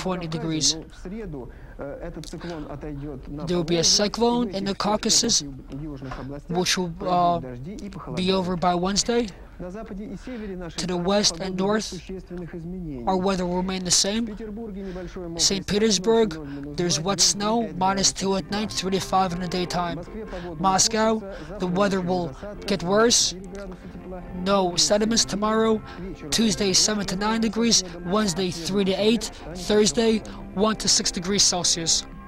20 degrees. There will be a cyclone in the Caucasus, which will be over by Wednesday. To the west and north, our weather will remain the same. St. Petersburg, there's wet snow, -2 at night, 3 to 5 in the daytime. Moscow, the weather will get worse. No sediments tomorrow. Tuesday, 7 to 9 degrees. Wednesday, 3 to 8. Thursday, 1 to 6 degrees Celsius.